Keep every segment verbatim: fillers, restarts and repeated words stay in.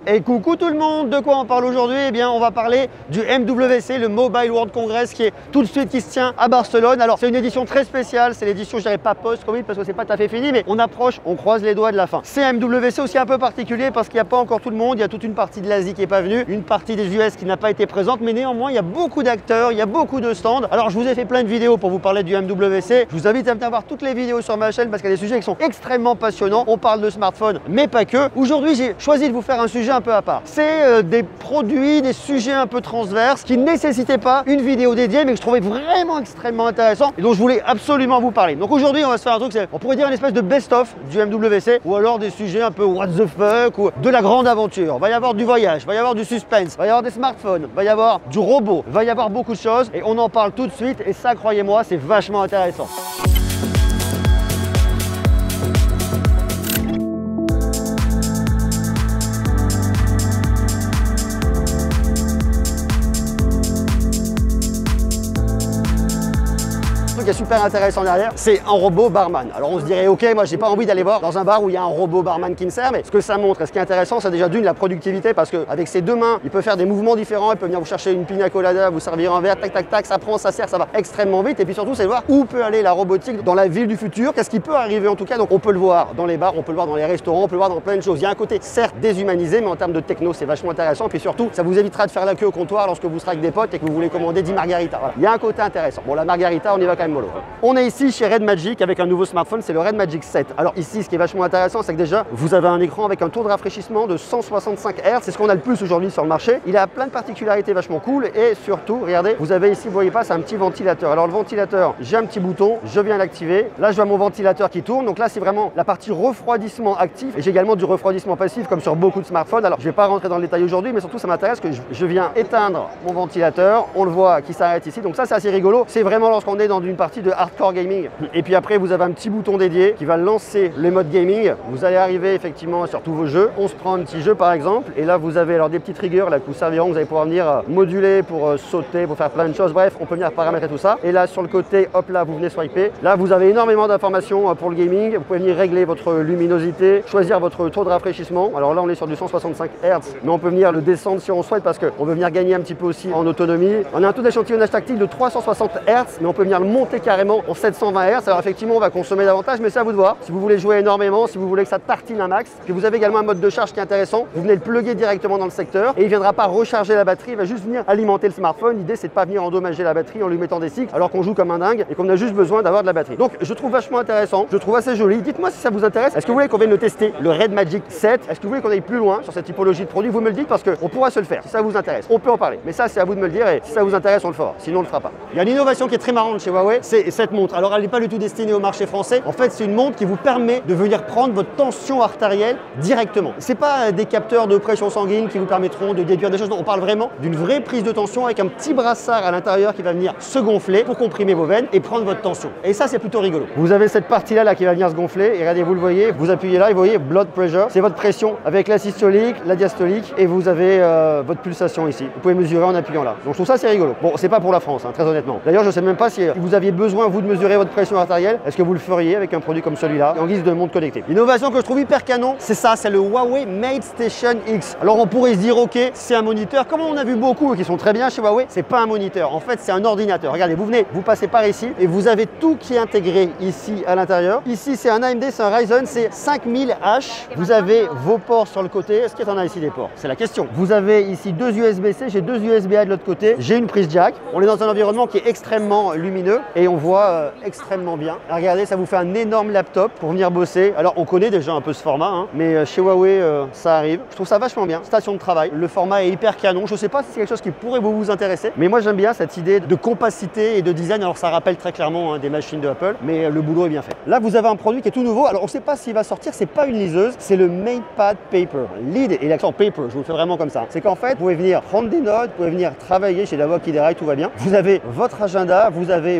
Et coucou tout le monde, de quoi on parle aujourd'hui? Eh bien on va parler du M W C, le Mobile World Congress, qui est tout de suite qui se tient à Barcelone. Alors c'est une édition très spéciale, c'est l'édition je dirais pas post-Covid parce que c'est pas tout à fait fini, mais on approche, on croise les doigts de la fin. C'est un M W C aussi un peu particulier parce qu'il n'y a pas encore tout le monde, il y a toute une partie de l'Asie qui n'est pas venue, une partie des U S qui n'a pas été présente, mais néanmoins il y a beaucoup d'acteurs, il y a beaucoup de stands. Alors je vous ai fait plein de vidéos pour vous parler du M W C, je vous invite à venir voir toutes les vidéos sur ma chaîne parce qu'il y a des sujets qui sont extrêmement passionnants. On parle de smartphones, mais pas que. Aujourd'hui j'ai choisi de vous faire un sujet un peu à part. C'est euh, des produits, des sujets un peu transverses qui ne nécessitaient pas une vidéo dédiée, mais que je trouvais vraiment extrêmement intéressant et dont je voulais absolument vous parler. Donc aujourd'hui, on va se faire un truc, on pourrait dire une espèce de best-of du M W C ou alors des sujets un peu what the fuck ou de la grande aventure. Il va y avoir du voyage, il va y avoir du suspense, il va y avoir des smartphones, il va y avoir du robot, il va y avoir beaucoup de choses et on en parle tout de suite et ça, croyez-moi, c'est vachement intéressant. Qui est super intéressant derrière, c'est un robot barman. Alors on se dirait ok, moi j'ai pas envie d'aller voir dans un bar où il y a un robot barman qui me sert, mais ce que ça montre et ce qui est intéressant, c'est déjà d'une la productivité parce qu'avec ses deux mains, il peut faire des mouvements différents, il peut venir vous chercher une pina colada, vous servir un verre, tac tac tac, ça prend, ça sert, ça va extrêmement vite et puis surtout c'est de voir où peut aller la robotique dans la ville du futur, qu'est-ce qui peut arriver en tout cas. Donc on peut le voir dans les bars, on peut le voir dans les restaurants, on peut le voir dans plein de choses. Il y a un côté certes déshumanisé, mais en termes de techno c'est vachement intéressant et puis surtout ça vous évitera de faire la queue au comptoir lorsque vous serez avec des potes et que vous voulez commander dix margaritas. Voilà. Il y a un côté intéressant. Bon, la margarita on y va quand même mollo. On est ici chez Red Magic avec un nouveau smartphone, c'est le Red Magic sept. Alors ici, ce qui est vachement intéressant, c'est que déjà, vous avez un écran avec un taux de rafraîchissement de cent soixante-cinq hertz. C'est ce qu'on a le plus aujourd'hui sur le marché. Il a plein de particularités vachement cool et surtout, regardez, vous avez ici, vous voyez pas, c'est un petit ventilateur. Alors le ventilateur, j'ai un petit bouton, je viens l'activer. Là, je vois mon ventilateur qui tourne. Donc là, c'est vraiment la partie refroidissement actif et j'ai également du refroidissement passif comme sur beaucoup de smartphones. Alors je vais pas rentrer dans le détail aujourd'hui, mais surtout, ça m'intéresse que je, je viens éteindre mon ventilateur. On le voit qui s'arrête ici. Donc ça, c'est assez rigolo. C'est vraiment lorsqu'on est dans une partie de hardcore gaming. Et puis après, vous avez un petit bouton dédié qui va lancer le mode gaming. Vous allez arriver effectivement sur tous vos jeux. On se prend un petit jeu par exemple. Et là, vous avez alors des petits triggers là, qui vous serviront. Vous allez pouvoir venir moduler pour euh, sauter, pour faire plein de choses. Bref, on peut venir paramétrer tout ça. Et là, sur le côté, hop là, vous venez swiper. Là, vous avez énormément d'informations euh, pour le gaming. Vous pouvez venir régler votre luminosité, choisir votre taux de rafraîchissement. Alors là, on est sur du cent soixante-cinq hertz. Mais on peut venir le descendre si on souhaite parce qu'on veut venir gagner un petit peu aussi en autonomie. On a un taux d'échantillonnage tactile de trois cent soixante hertz. Mais on peut venir le monter carrément en sept cent vingt hertz. Alors effectivement, on va consommer davantage, mais c'est à vous de voir. Si vous voulez jouer énormément, si vous voulez que ça tartine un max, que vous avez également un mode de charge qui est intéressant, vous venez le plugger directement dans le secteur et il ne viendra pas recharger la batterie, il va juste venir alimenter le smartphone. L'idée, c'est de pas venir endommager la batterie en lui mettant des cycles alors qu'on joue comme un dingue et qu'on a juste besoin d'avoir de la batterie. Donc, je trouve vachement intéressant, je trouve assez joli. Dites-moi si ça vous intéresse. Est-ce que vous voulez qu'on vienne le tester, le Red Magic sept? Est-ce que vous voulez qu'on aille plus loin sur cette typologie de produit? Vous me le dites parce qu'on pourra se le faire. Si ça vous intéresse, on peut en parler. Mais ça, c'est à vous de me le dire et si ça vous intéresse, on le fera. Sinon, on le fera pas. Il y a une innovation qui est très marrante chez Huawei, c'est cette montre. Alors, elle n'est pas du tout destinée au marché français. En fait, c'est une montre qui vous permet de venir prendre votre tension artérielle directement. C'est pas des capteurs de pression sanguine qui vous permettront de déduire des choses. Non, on parle vraiment d'une vraie prise de tension avec un petit brassard à l'intérieur qui va venir se gonfler pour comprimer vos veines et prendre votre tension. Et ça, c'est plutôt rigolo. Vous avez cette partie-là là, qui va venir se gonfler. Et regardez, vous le voyez, vous appuyez là et vous voyez blood pressure. C'est votre pression avec la systolique, la diastolique et vous avez euh, votre pulsation ici. Vous pouvez mesurer en appuyant là. Donc je trouve ça c'est rigolo. Bon, c'est pas pour la France, hein, très honnêtement. D'ailleurs, je sais même pas si vous aviez besoin vous de mesurer votre pression artérielle. Est-ce que vous le feriez avec un produit comme celui-là en guise de montre connectée? L'innovation que je trouve hyper canon, c'est ça, c'est le Huawei Mate Station X. Alors on pourrait se dire ok, c'est un moniteur. Comme on a vu beaucoup qui sont très bien chez Huawei, c'est pas un moniteur. En fait, c'est un ordinateur. Regardez, vous venez, vous passez par ici et vous avez tout qui est intégré ici à l'intérieur. Ici, c'est un A M D, c'est un Ryzen, c'est cinq mille H. Vous avez vos ports sur le côté. Est-ce qu'il y en a ici des ports? C'est la question. Vous avez ici deux U S B C, j'ai deux U S B A de l'autre côté. J'ai une prise jack. On est dans un environnement qui est extrêmement lumineux et on voit euh, extrêmement bien. Alors, regardez, ça vous fait un énorme laptop pour venir bosser. Alors on connaît déjà un peu ce format, hein, mais chez Huawei euh, ça arrive. Je trouve ça vachement bien. Station de travail, le format est hyper canon. Je sais pas si c'est quelque chose qui pourrait vous, vous intéresser, mais moi j'aime bien cette idée de compacité et de design. Alors ça rappelle très clairement hein, des machines de Apple, mais euh, le boulot est bien fait. Là vous avez un produit qui est tout nouveau. Alors on sait pas s'il va sortir, c'est pas une liseuse, c'est le MatePad Paper. Lead et l'accent paper, je vous le fais vraiment comme ça. C'est qu'en fait vous pouvez venir prendre des notes, vous pouvez venir travailler chez la voix qui déraille, tout va bien. Vous avez votre agenda, vous avez vos emails.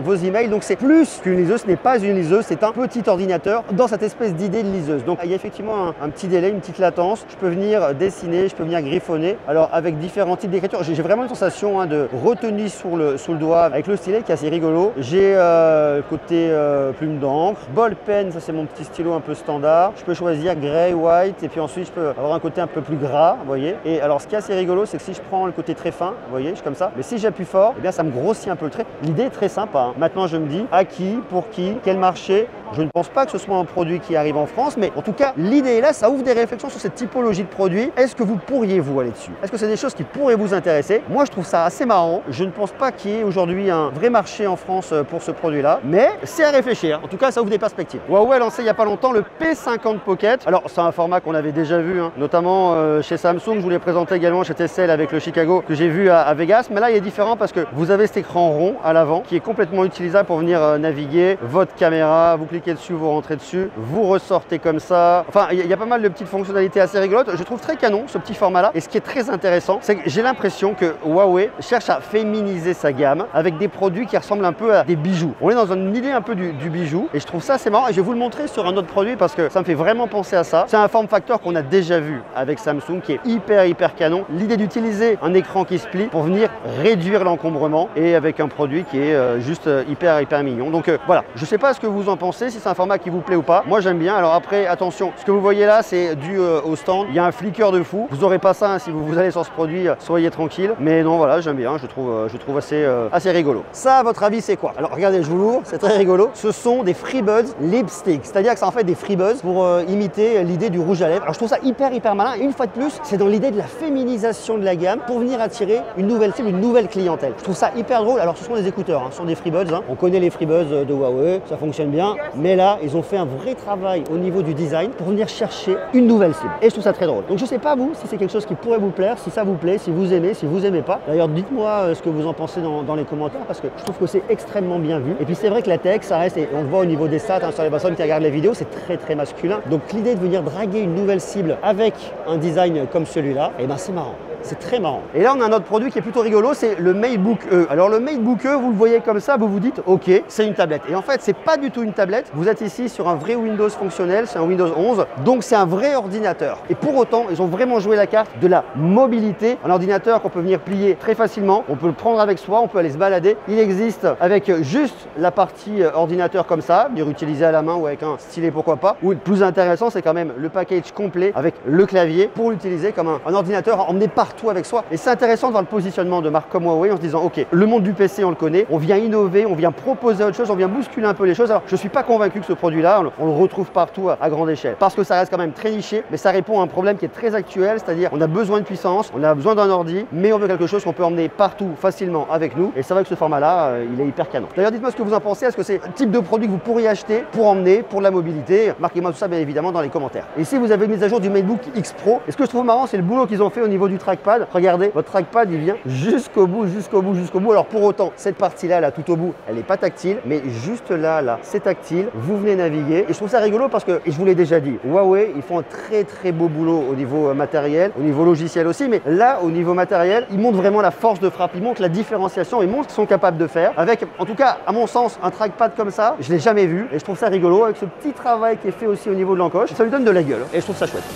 taille, donc c'est plus qu'une liseuse, ce n'est pas une liseuse, c'est un petit ordinateur dans cette espèce d'idée de liseuse. Donc il y a effectivement un, un petit délai, une petite latence. Je peux venir dessiner, je peux venir griffonner. Alors avec différents types d'écriture, j'ai vraiment une sensation hein, de retenue sur le, sous le doigt avec le stylet qui est assez rigolo. J'ai euh, côté euh, plume d'encre, ball pen, ça c'est mon petit stylo un peu standard. Je peux choisir grey, white et puis ensuite je peux avoir un côté un peu plus gras, vous voyez. Et alors ce qui est assez rigolo, c'est que si je prends le côté très fin, vous voyez, je suis comme ça, mais si j'appuie fort, eh bien ça me grossit un peu le trait. L'idée est très sympa. Hein. Maintenant je me dis à qui, pour qui, quel marché. Je ne pense pas que ce soit un produit qui arrive en France, mais en tout cas, l'idée est là, ça ouvre des réflexions sur cette typologie de produits. Est-ce que vous pourriez vous aller dessus? Est-ce que c'est des choses qui pourraient vous intéresser? Moi, je trouve ça assez marrant. Je ne pense pas qu'il y ait aujourd'hui un vrai marché en France pour ce produit-là, mais c'est à réfléchir. En tout cas, ça ouvre des perspectives. Huawei a lancé il n'y a pas longtemps le P cinquante Pocket. Alors, c'est un format qu'on avait déjà vu, hein, notamment euh, chez Samsung. Je vous l'ai présenté également chez T C L avec le Chicago que j'ai vu à, à Vegas. Mais là, il est différent parce que vous avez cet écran rond à l'avant qui est complètement utilisable pour venir euh, naviguer votre caméra. Vous cliquez dessus, vous rentrez dessus, vous ressortez comme ça. Enfin, il y, y a pas mal de petites fonctionnalités assez rigolotes. Je trouve très canon ce petit format-là. Et ce qui est très intéressant, c'est que j'ai l'impression que Huawei cherche à féminiser sa gamme avec des produits qui ressemblent un peu à des bijoux. On est dans une idée un peu du, du bijou et je trouve ça assez marrant. Et je vais vous le montrer sur un autre produit parce que ça me fait vraiment penser à ça. C'est un form factor qu'on a déjà vu avec Samsung qui est hyper hyper canon. L'idée d'utiliser un écran qui se plie pour venir réduire l'encombrement et avec un produit qui est euh, juste euh, hyper hyper mignon. Donc euh, voilà, je sais pas ce que vous en pensez, si c'est un format qui vous plaît ou pas. Moi j'aime bien. Alors après attention, ce que vous voyez là c'est dû euh, au stand. Il y a un flicker de fou. Vous aurez pas ça hein, si vous, vous allez sur ce produit, euh, soyez tranquille. Mais non voilà, j'aime bien. Je trouve, euh, je trouve assez, euh, assez rigolo. Ça à votre avis c'est quoi? Alors regardez, je vous l'ouvre, c'est très rigolo. Ce sont des FreeBuds Lipstick, c'est-à-dire que c'est en fait des FreeBuds pour euh, imiter l'idée du rouge à lèvres. Alors je trouve ça hyper hyper malin. Et une fois de plus, c'est dans l'idée de la féminisation de la gamme pour venir attirer une nouvelle cible, une nouvelle clientèle. Je trouve ça hyper drôle. Alors ce sont des écouteurs, hein, ce sont des FreeBuds. Hein. On connaît les FreeBuds de Huawei, ça fonctionne bien. Mais là, ils ont fait un vrai travail au niveau du design pour venir chercher une nouvelle cible. Et je trouve ça très drôle. Donc je sais pas vous si c'est quelque chose qui pourrait vous plaire, si ça vous plaît, si vous aimez, si vous aimez pas. D'ailleurs, dites-moi euh, ce que vous en pensez dans, dans les commentaires parce que je trouve que c'est extrêmement bien vu. Et puis c'est vrai que la tech, ça reste, et on le voit au niveau des stats hein, sur les personnes qui regardent les vidéos, c'est très très masculin. Donc l'idée de venir draguer une nouvelle cible avec un design comme celui-là, eh ben c'est marrant. C'est très marrant. Et là, on a un autre produit qui est plutôt rigolo, c'est le MateBook E. Alors le MateBook E, vous le voyez comme ça, vous vous dites, ok, c'est une tablette. Et en fait, c'est pas du tout une tablette. Vous êtes ici sur un vrai Windows fonctionnel, c'est un Windows onze. Donc c'est un vrai ordinateur. Et pour autant, ils ont vraiment joué la carte de la mobilité. Un ordinateur qu'on peut venir plier très facilement. On peut le prendre avec soi, on peut aller se balader. Il existe avec juste la partie ordinateur comme ça, venir utiliser à la main ou avec un stylet, pourquoi pas. Ou le plus intéressant, c'est quand même le package complet avec le clavier pour l'utiliser comme un, un ordinateur emmené partout avec soi. Et c'est intéressant de voir le positionnement de marques comme Huawei en se disant ok, le monde du P C on le connaît, on vient innover, on vient proposer autre chose, on vient bousculer un peu les choses. Alors je suis pas convaincu que ce produit là on, on le retrouve partout à, à grande échelle parce que ça reste quand même très niché, mais ça répond à un problème qui est très actuel, c'est-à-dire on a besoin de puissance, on a besoin d'un ordi, mais on veut quelque chose qu'on peut emmener partout facilement avec nous. Et c'est vrai que ce format là euh, il est hyper canon. D'ailleurs dites-moi ce que vous en pensez. Est-ce que c'est un type de produit que vous pourriez acheter pour emmener pour la mobilité? Marquez-moi tout ça bien évidemment dans les commentaires. Et si vous avez une mise à jour du MateBook X Pro, et ce que je trouve marrant c'est le boulot qu'ils ont fait au niveau du trackpad. Regardez, votre trackpad il vient jusqu'au bout, jusqu'au bout, jusqu'au bout. Alors pour autant, cette partie-là, là, tout au bout, elle n'est pas tactile, mais juste là, là, c'est tactile. Vous venez naviguer. Et je trouve ça rigolo parce que, et je vous l'ai déjà dit, Huawei, ils font un très très beau boulot au niveau euh, matériel, au niveau logiciel aussi, mais là, au niveau matériel, ils montrent vraiment la force de frappe, ils montrent la différenciation, ils montrent ce qu'ils sont capables de faire. Avec, en tout cas, à mon sens, un trackpad comme ça, je l'ai jamais vu. Et je trouve ça rigolo avec ce petit travail qui est fait aussi au niveau de l'encoche. Ça lui donne de la gueule. Et je trouve ça chouette.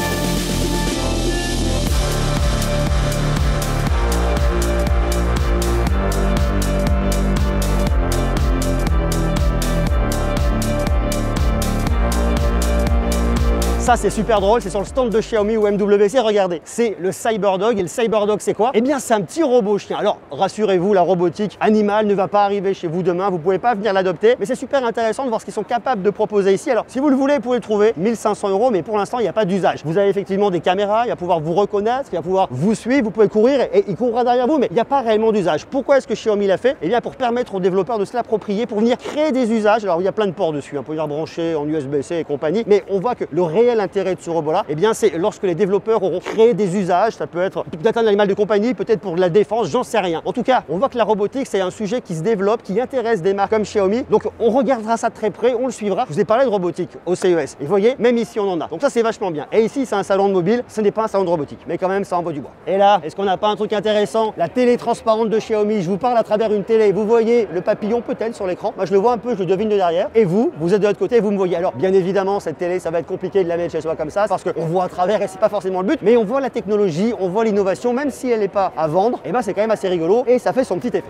Ça c'est super drôle, c'est sur le stand de Xiaomi ou M W C, regardez, c'est le CyberDog. Et le CyberDog c'est quoi? Eh bien c'est un petit robot chien. Alors rassurez-vous, la robotique animale ne va pas arriver chez vous demain, vous pouvez pas venir l'adopter, mais c'est super intéressant de voir ce qu'ils sont capables de proposer ici. Alors si vous le voulez, vous pouvez le trouver mille cinq cents euros, mais pour l'instant il n'y a pas d'usage. Vous avez effectivement des caméras, il va pouvoir vous reconnaître, il va pouvoir vous suivre, vous pouvez courir et il courra derrière vous, mais il n'y a pas réellement d'usage. Pourquoi est-ce que Xiaomi l'a fait? Eh bien pour permettre aux développeurs de se l'approprier, pour venir créer des usages. Alors il y a plein de ports dessus, on peut venir brancher en U S B C et compagnie, mais on voit que le réel est l'intérêt de ce robot-là? Eh bien, c'est lorsque les développeurs auront créé des usages. Ça peut être peut-être un animal de compagnie, peut-être pour de la défense, j'en sais rien. En tout cas, on voit que la robotique, c'est un sujet qui se développe, qui intéresse des marques comme Xiaomi. Donc, on regardera ça de très près, on le suivra. Je vous ai parlé de robotique au C E S. Et vous voyez, même ici, on en a. Donc ça, c'est vachement bien. Et ici, c'est un salon de mobile. Ce n'est pas un salon de robotique, mais quand même, ça envoie du bois. Et là, est-ce qu'on n'a pas un truc intéressant? La télé transparente de Xiaomi. Je vous parle à travers une télé. Vous voyez le papillon peut-être sur l'écran. Moi, je le vois un peu, je le devine de derrière. Et vous, vous êtes de l'autre côté, vous me voyez. Alors, bien évidemment, cette télé, ça va être compliqué de la mettre chez soi comme ça, parce qu'on voit à travers et c'est pas forcément le but. Mais on voit la technologie, on voit l'innovation, même si elle n'est pas à vendre. Et ben, c'est quand même assez rigolo et ça fait son petit effet.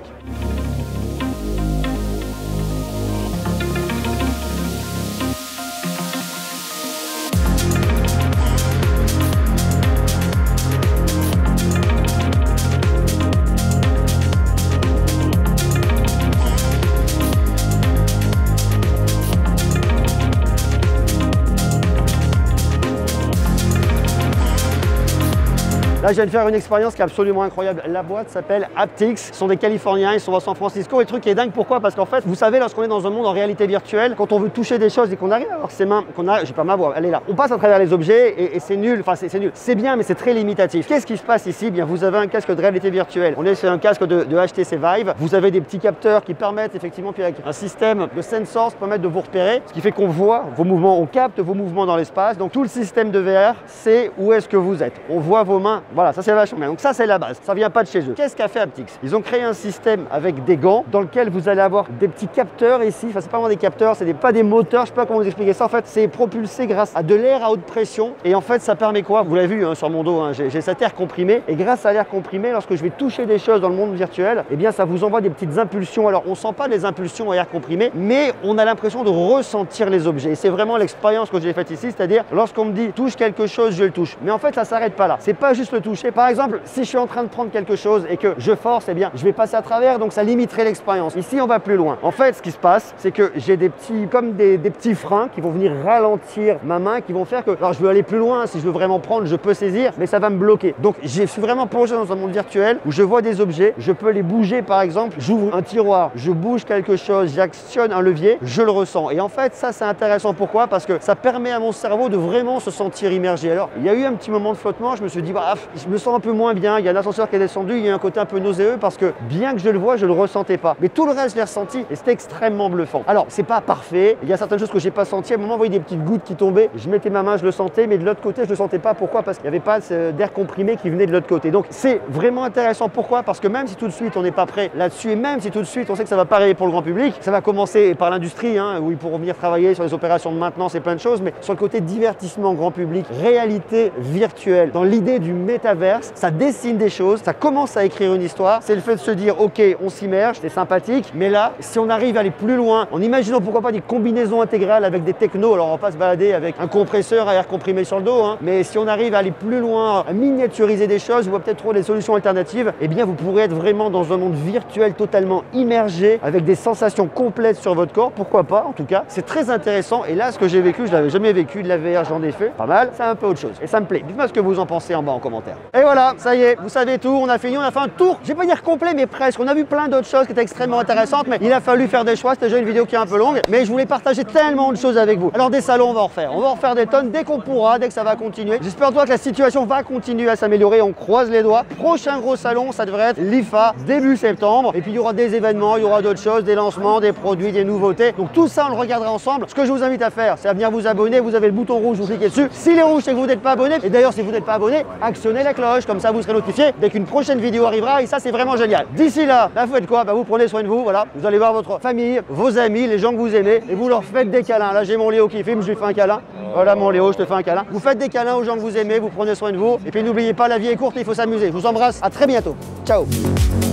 Là, je viens de faire une expérience qui est absolument incroyable. La boîte s'appelle Haptics. Ce sont des Californiens, ils sont à San Francisco. Et le truc qui est dingue, pourquoi? Parce qu'en fait, vous savez, lorsqu'on est dans un monde en réalité virtuelle, quand on veut toucher des choses et qu'on arrive à avoir ses mains, qu'on a, j'ai pas ma voix, elle est là. On passe à travers les objets et, et c'est nul. Enfin, c'est nul. C'est bien, mais c'est très limitatif. Qu'est-ce qui se passe ici? Bien, vous avez un casque de réalité virtuelle. On est sur un casque de, de H T C Vive. Vous avez des petits capteurs qui permettent effectivement, puis avec un système de sensors, qui permettent de vous repérer, ce qui fait qu'on voit vos mouvements, on capte vos mouvements dans l'espace. Donc tout le système de V R, c'est où est-ce que vous êtes. On voit vos mains. Voilà, ça c'est vachement bien. Donc ça, c'est la base. Ça vient pas de chez eux. Qu'est-ce qu'a fait Haptics? Ils ont créé un système avec des gants dans lequel vous allez avoir des petits capteurs ici. Enfin, c'est pas vraiment des capteurs, c'est des, pas des moteurs. Je sais pas comment vous expliquer ça. En fait, c'est propulsé grâce à de l'air à haute pression. Et en fait, ça permet quoi? Vous l'avez vu hein, sur mon dos, hein, j'ai cet air comprimé. Et grâce à l'air comprimé, lorsque je vais toucher des choses dans le monde virtuel, eh bien, ça vous envoie des petites impulsions. Alors, on sent pas les impulsions à air comprimé, mais on a l'impression de ressentir les objets. Et c'est vraiment l'expérience que j'ai faite ici, c'est-à-dire lorsqu'on me dit touche quelque chose, je le touche. Mais en fait, ça s'arrête pas là. C'est pas juste le toucher. Par exemple, si je suis en train de prendre quelque chose et que je force, eh bien, je vais passer à travers, donc ça limiterait l'expérience. Ici, on va plus loin. En fait, ce qui se passe, c'est que j'ai des petits, comme des, des petits freins qui vont venir ralentir ma main, qui vont faire que, alors je veux aller plus loin, si je veux vraiment prendre, je peux saisir, mais ça va me bloquer. Donc, je suis vraiment plongé dans un monde virtuel où je vois des objets, je peux les bouger, par exemple, j'ouvre un tiroir, je bouge quelque chose, j'actionne un levier, je le ressens. Et en fait, ça, c'est intéressant. Pourquoi? Parce que ça permet à mon cerveau de vraiment se sentir immergé. Alors, il y a eu un petit moment de flottement, je me suis dit, bah, je me sens un peu moins bien. Il y a un ascenseur qui est descendu, il y a un côté un peu nauséeux parce que bien que je le vois, je le ressentais pas. Mais tout le reste, je l'ai ressenti et c'était extrêmement bluffant. Alors, c'est pas parfait. Il y a certaines choses que j'ai pas senties. À un moment, vous voyez des petites gouttes qui tombaient. Je mettais ma main, je le sentais, mais de l'autre côté, je le sentais pas. Pourquoi? Parce qu'il n'y avait pas d'air comprimé qui venait de l'autre côté. Donc, c'est vraiment intéressant. Pourquoi? Parce que même si tout de suite, on n'est pas prêt là-dessus et même si tout de suite, on sait que ça va pas arriver pour le grand public, ça va commencer par l'industrie, hein, où ils pourront venir travailler sur les opérations de maintenance et plein de choses, mais sur le côté divertissement grand public, réalité virtuelle, dans l'idée du métaverse, ça dessine des choses, ça commence à écrire une histoire, c'est le fait de se dire ok, on s'immerge, c'est sympathique, mais là, si on arrive à aller plus loin, en imaginant pourquoi pas des combinaisons intégrales avec des technos, alors on va pas se balader avec un compresseur à air comprimé sur le dos, hein, mais si on arrive à aller plus loin, à miniaturiser des choses, ou peut-être trouver des solutions alternatives, eh bien vous pourrez être vraiment dans un monde virtuel totalement immergé, avec des sensations complètes sur votre corps, pourquoi pas, en tout cas, c'est très intéressant, et là, ce que j'ai vécu, je l'avais jamais vécu, de la V R, j'en ai fait, pas mal, c'est un peu autre chose, et ça me plaît. Dites-moi ce que vous en pensez en bas en commentaire. Et voilà, ça y est, vous savez tout, on a fini, on a fait un tour, je vais pas dire complet, mais presque. On a vu plein d'autres choses qui étaient extrêmement intéressantes, mais il a fallu faire des choix. C'était déjà une vidéo qui est un peu longue, mais je voulais partager tellement de choses avec vous. Alors des salons, on va en refaire. On va en refaire des tonnes dès qu'on pourra, dès que ça va continuer. J'espère toi que la situation va continuer à s'améliorer. On croise les doigts. Prochain gros salon, ça devrait être l'I F A début septembre. Et puis il y aura des événements, il y aura d'autres choses, des lancements, des produits, des nouveautés. Donc tout ça, on le regardera ensemble. Ce que je vous invite à faire, c'est à venir vous abonner. Vous avez le bouton rouge, vous cliquez dessus. S'il est rouge, c'est que vous n'êtes pas abonné. Et d'ailleurs, si vous n'êtes pas abonné, actionnez la cloche. Comme ça, vous serez notifié dès qu'une prochaine vidéo arrivera. Et ça, c'est vraiment génial. D'ici là, là, vous faites quoi? Bah, vous prenez soin de vous, voilà. Vous allez voir votre famille, vos amis, les gens que vous aimez, et vous leur faites des câlins. Là, j'ai mon Léo qui filme, je lui fais un câlin. Voilà mon Léo, je te fais un câlin. Vous faites des câlins aux gens que vous aimez, vous prenez soin de vous. Et puis n'oubliez pas, la vie est courte, il faut s'amuser. Je vous embrasse, à très bientôt. Ciao.